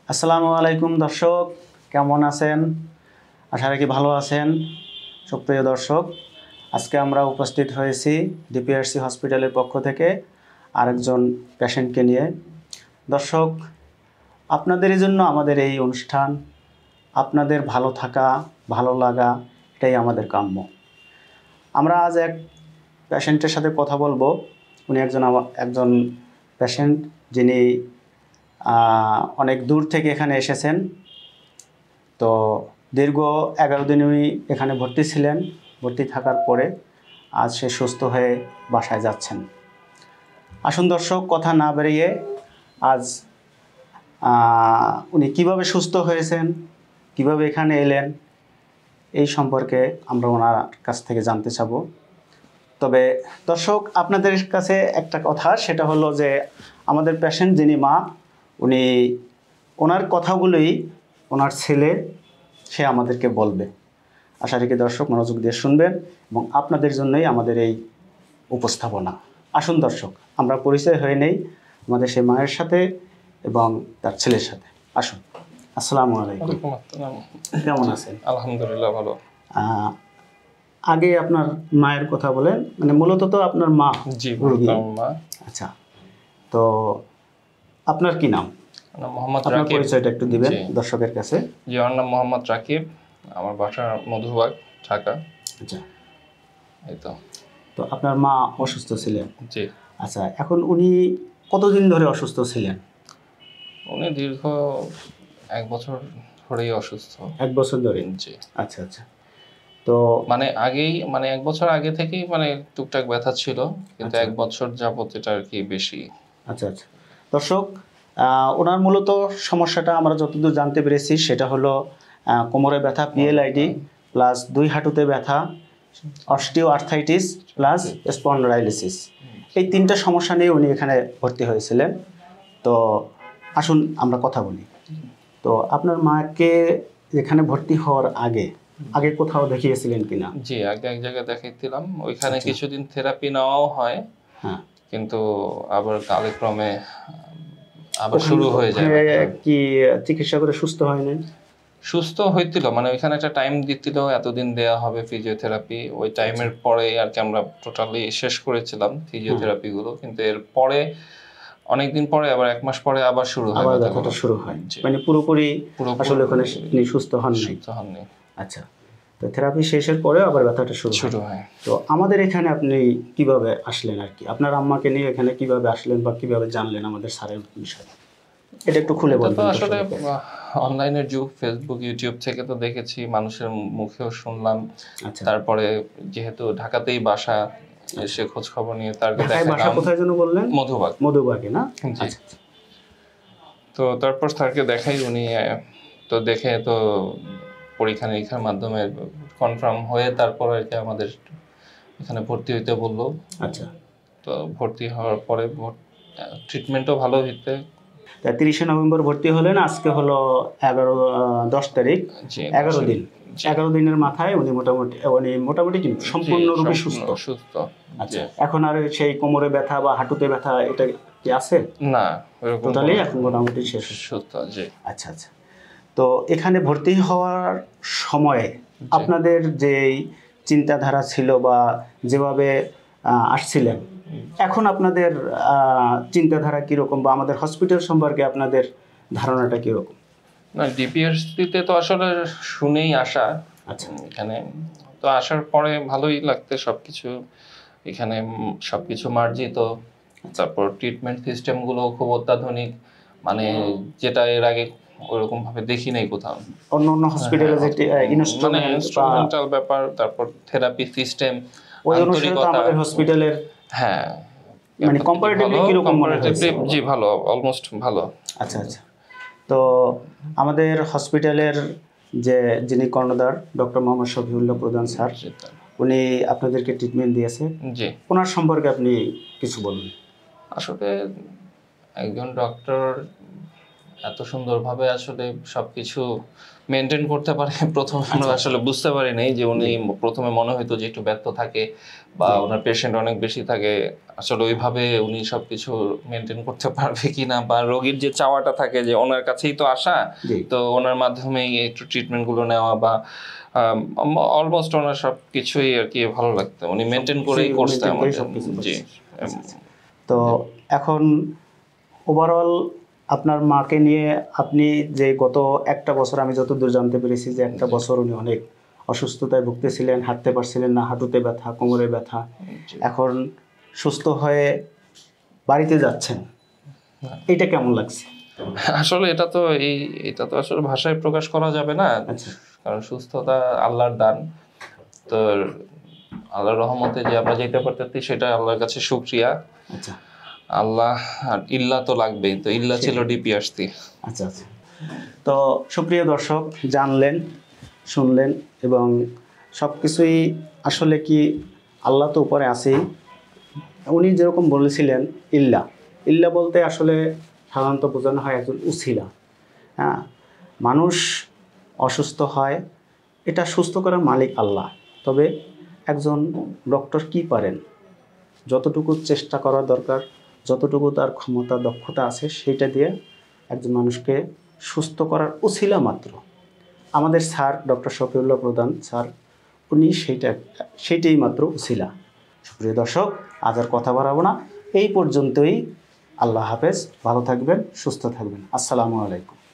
আসসালামু আলাইকুম দর্শক, কেমন আছেন? আশা রাখি ভালো আছেন। সুপ্রিয় দর্শক, আজকে আমরা উপস্থিত হয়েছি ডিপিআরসি হসপিটালের পক্ষ থেকে আরেকজন পেশেন্টকে নিয়ে। দর্শক, আপনাদের জন্য আমাদের এই অনুষ্ঠান, আপনাদের ভালো থাকা, ভালো লাগা, এটাই আমাদের কাম্য। আমরা আজ এক পেশেন্টের সাথে কথা বলবো। উনি একজন পেশেন্ট যিনি অনেক দূর থেকে এখানে এসেছেন। তো দীর্ঘ 11 দিন উনি এখানে ভর্তি ছিলেন। ভর্তি থাকার পরে আজ সে সুস্থ হয়ে বাসায় যাচ্ছেন। আসুন দর্শক, কথা না বেরিয়ে আজ উনি কিভাবে সুস্থ হয়েছেন, কিভাবে এখানে এলেন, এই সম্পর্কে আমরা ওনার কাছ থেকে জানতে চাব। তবে দর্শক, আপনাদের কাছে একটা কথা, সেটা হলো যে আমাদের পেশেন্ট যিনি মা, উনি ওনার কথাগুলোই ওনার ছেলে সে আমাদেরকে বলবে। আশা রাখি দর্শক মনোযোগ দিয়ে শুনবেন এবং আপনাদের জন্যই আমাদের এই উপস্থাপনা। আসুন দর্শক, আমরা পরিচয় হয়ে নেই আমাদের সেই মায়ের সাথে এবং তার ছেলের সাথে। আসুন। আসসালামু আলাইকুম। কেমন আছেন? আলহামদুলিল্লাহ ভালো। আগে আপনার মায়ের কথা বলেন, মানে মূলত তো আপনার মা। জি, মা। আচ্ছা, তো আপনার কি নাম? মোহাম্মদ আপনার রাকিব। পরিচয়টা একটু দিবেন দর্শকের কাছে। জি, আমার নাম মোহাম্মদ রাকিব, আমার বাসা মধুবাগ, ঢাকা। আচ্ছা, এই তো। তো আপনার মা অসুস্থ ছিলেন? জি। আচ্ছা, এখন উনি কতদিন ধরে অসুস্থ ছিলেন? উনি দীর্ঘ 1 বছর ধরেই অসুস্থ। 1 বছর ধরে? জি। আচ্ছা আচ্ছা। তো মানে 1 বছর আগে থেকেই টুকটাক ব্যথা ছিল, কিন্তু 1 বছর যাবত এটা আর কি বেশি। আচ্ছা আচ্ছা। দর্শক, ওনার মূলত সমস্যাটা আমরা যতদূর জানতে পেরেছি সেটা হলো কোমরে ব্যথা, পিএলআইডি, প্লাস 2 হাঁটুতে ব্যথা, অস্টিও আর্থ্রাইটিস প্লাস স্পন্ডাইলিসিস। এই 3টা সমস্যা নিয়ে উনি এখানে ভর্তি হয়েছিলেন। তো আসুন আমরা কথা বলি। তো আপনার মাকে এখানে ভর্তি হওয়ার আগে কোথাও দেখিয়েছিলেন কিনা? জি, আগে এক জায়গায় দেখাইছিলাম। ওইখানে কিছুদিন থেরাপি নেওয়াও হয়। হ্যাঁ, কিন্তু আবার কালক্রমে আবার শুরু হয়ে যায়। কি চিকিৎসা করে সুস্থ হয়নি? সুস্থ হইছিল, ওইখানে একটা টাইম দিছিল, এতদিন দেয়া হবে ফিজিওথেরাপি। ওই টাইমের পরে আর কি আমরা টোটালি শেষ করেছিলাম ফিজিওথেরাপি গুলো, কিন্তু এর পরে অনেকদিন পরে আবার 1 মাস পরে আবার শুরু হয়, ব্যথাটা শুরু হয়। মানে পুরোপুরি আসলে ওখানে সুস্থ হননি। আচ্ছা, তো থেরাপি শেষের পরে আবার ব্যথাটা শুরু হয়। তো আমাদের এখানে আপনি কিভাবে আসলেন আর কি? আপনার আম্মাকে নিয়ে এখানে কিভাবে আসলেন বা কিভাবে জানলেন আমাদের স্যারের বিষয়ে, এটা একটু খুলে বলবেন। তো আসলে অনলাইনের যুগ, ফেসবুক, ইউটিউব থেকে তো দেখেছি, মানুষের মুখেও শুনলাম। তারপরে যেহেতু ঢাকাতেই বাসা, এসে খোঁজ খবর নিয়ে তারকে দেখালাম। কোথায় যেন বললেন? মধুবাগে না? আচ্ছা। তো তারপর স্যারকে দেখাই, উনি তো দেখে তো পরীক্ষা নিরীক্ষার মাধ্যমে কনফার্ম হয়ে তারপর আর কি আমাদের এখানে ভর্তি হইতে বললো। আচ্ছা। তো ভর্তি হওয়ার পরে ট্রিটমেন্টও ভালো হইতে 30শে নভেম্বর ভর্তি হলেন। আজকে হলো 10 তারিখ। 11 দিনের মাথায় উনি মোটামুটি কিন্তু সম্পূর্ণরূপে সুস্থ। আচ্ছা, এখন আর সেই কোমরে ব্যথা বা হাঁটুতে ব্যথা এটা কি আছে? না, টোটালি এখন মোটামুটি শেষ, সুস্থ। জি। আচ্ছা আচ্ছা। তো এখানে ভর্তি হওয়ার সময়ে আপনাদের যে চিন্তাধারা ছিল বা যেভাবে আসছিলেন, এখন আপনাদের চিন্তাধারা কিরকম বা আমাদের হসপিটাল সম্পর্কে আপনাদের ধারণাটা কিরকম? না, ডিপিআরসিতে তো আসলে শুনেই আসা। আচ্ছা, এখানে তো আসার পরে ভালোই লাগতে, সবকিছু এখানে সবকিছু মার্জিত। তারপর ট্রিটমেন্ট সিস্টেমগুলো খুব অত্যাধুনিক, যেটা এর আগে ওরকম ভাবে দেখি নাই কোথাও। অন্য হসপিটালে যে ইনস্ট্রুমেন্টাল ব্যাপার, তারপর থেরাপি সিস্টেম, ওই অনুসারে তো আমাদের হসপিটালের কম্পারেটিভলি কিরকম মনে হচ্ছে? জি, ভালো, অলমোস্ট ভালো। আচ্ছা আচ্ছা। তো আমাদের হসপিটালের যিনি কর্ণধার ডক্টর.Md.Shafiullah প্রধান স্যার, উনি আপনাদেরকে ট্রিটমেন্ট দিয়েছে। জি। ওনার সম্পর্কে আপনি কিছু বলুন। আসলে একজন ডক্টর এত সুন্দরভাবে আসলে সবকিছু মেনটেন করতে পারে প্রথমে আমরা আসলে বুঝতে পারি নাই যে উনি প্রথমে মনে হইতো যে একটু ব্যর্থ থাকে বা ওনার পেশেন্ট অনেক বেশি থাকে, আসলে ওইভাবে উনি সবকিছু মেনটেন করতে পারবে কিনা, বা রোগীর যে চাওয়াটা থাকে যে ওনার কাছেই তো আসা, তো ওনার মাধ্যমেই একটু ট্রিটমেন্টগুলো নেওয়া বা অলমোস্ট ওনার সবকিছুই আর কি ভালো লাগতো, উনি মেনটেন করেই করছে আমাদের। জি। তো এখন ওভারঅল আপনার মাকে নিয়ে আপনি যে গত একটা বছর, আমি যতদূর জানতে পেরেছি যে একটা বছর উনি অনেক অসুস্থতায় ভুগতেছিলেন, হাঁটতে পারছিলেন না, হাঁটুতে ব্যথা, কোমরে ব্যথা, এখন সুস্থ হয়ে বাড়িতে যাচ্ছেন, এটা কেমন লাগছে? আসলে এটা তো আসলে ভাষায় প্রকাশ করা যাবে না, কারণ সুস্থতা আল্লাহর দান। তো আল্লাহর রহমতে যে আমরা যেতে পারতেছি সেটা আল্লাহর কাছে শুকরিয়া। আচ্ছা, আল্লাহ আর ইল্লাহ তো লাগবেই, তো ইল্লাহ ছিল ডিপিআরসি। আচ্ছা আচ্ছা। তো সুপ্রিয় দর্শক, জানলেন, শুনলেন, এবং সব কিছুই আসলে কি আল্লাহ তো উপরে আছেই। উনি যেরকম বলেছিলেন ইল্লাহ, ইল্লাহ বলতে আসলে সাধারণত বোঝানো হয় একজন উছিলা। হ্যাঁ, মানুষ অসুস্থ হয়, এটা সুস্থ করার মালিক আল্লাহ। তবে একজন ডক্টর কি পারেন, যতটুকু চেষ্টা করা দরকার, যতটুকু তার ক্ষমতা দক্ষতা আছে, সেইটা দিয়ে একজন মানুষকে সুস্থ করার উছিলা মাত্র। আমাদের স্যার ডক্টর শফিউল্লাহ প্রধান স্যার, উনি সেইটাই মাত্র উছিলা। সুপ্রিয় দর্শক, আজ আর কথা বাড়াবো না, এই পর্যন্তই। আল্লাহ হাফেজ, ভালো থাকবেন, সুস্থ থাকবেন। আসসালামু আলাইকুম।